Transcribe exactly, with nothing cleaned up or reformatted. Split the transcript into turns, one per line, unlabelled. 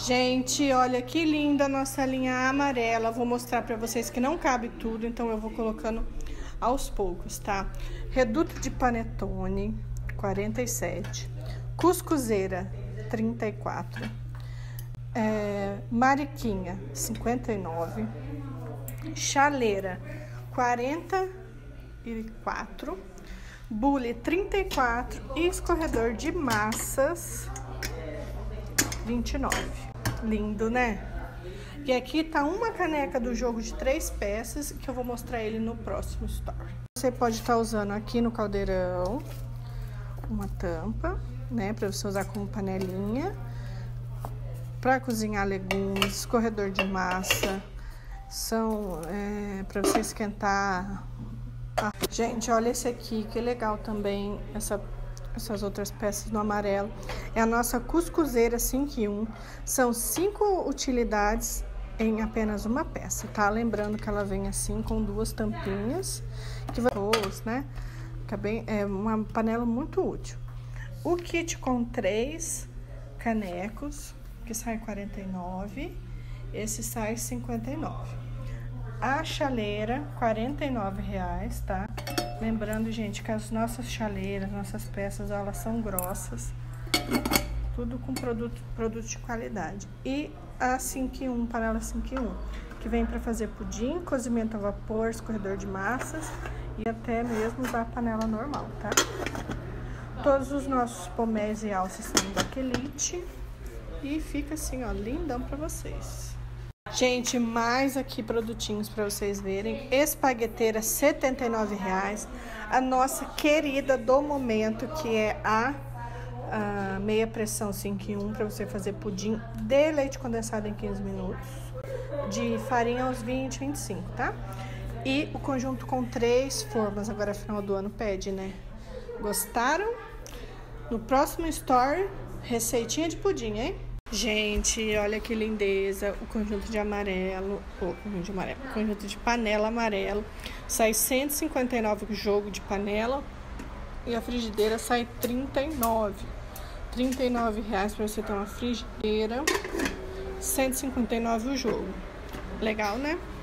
Gente, olha que linda a nossa linha amarela. Vou mostrar pra vocês que não cabe tudo, então eu vou colocando aos poucos, tá? Reduto de panetone, quarenta e sete. Cuscuzeira, trinta e quatro. É, mariquinha, cinquenta e nove. Chaleira, quarenta e quatro. Bule, trinta e quatro. E escorredor de massas, vinte e nove. Lindo, né? E aqui tá uma caneca do jogo de três peças, que eu vou mostrar ele no próximo story. Você pode estar usando aqui no caldeirão uma tampa, né, para você usar como panelinha, para cozinhar legumes, escorredor de massa, são é, para você esquentar. Ah, gente, olha esse aqui, que legal também, essa essas outras peças no amarelo. É a nossa cuscuzeira cinco em um. São cinco utilidades em apenas uma peça, tá? Lembrando que ela vem assim com duas tampinhas, que vai, né? Que é, bem, é uma panela muito útil. O kit com três canecos, que sai quarenta e nove. Esse sai cinquenta e nove. A chaleira, quarenta e nove reais, tá? Lembrando, gente, que as nossas chaleiras, nossas peças, elas são grossas. Tudo com produto, produto de qualidade. E a cinco em um, panela cinco em um, que vem para fazer pudim, cozimento a vapor, escorredor de massas e até mesmo da panela normal, tá? Todos os nossos pomés e alças são baquelite. E fica assim, ó, lindão para vocês. Gente, mais aqui produtinhos para vocês verem. Espagueteira, setenta e nove reais. A nossa querida do momento, que é a, a meia pressão cinco em um, para você fazer pudim de leite condensado em quinze minutos. De farinha aos vinte, vinte e cinco, tá? E o conjunto com três formas. Agora, final do ano, pede, né? Gostaram? No próximo story, receitinha de pudim, hein? Gente, olha que lindeza, o conjunto de amarelo, o conjunto de amarelo, o conjunto de panela amarelo, sai cento e cinquenta e nove o jogo de panela e a frigideira sai trinta e nove. trinta e nove reais para você ter uma frigideira, cento e cinquenta e nove o jogo. Legal, né?